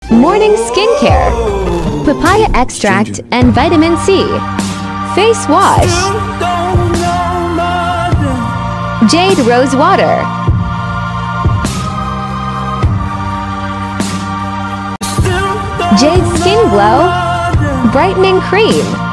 Morning skincare. Papaya extract and vitamin C. Face wash. Jade rose water. Jade skin glow. Brightening cream.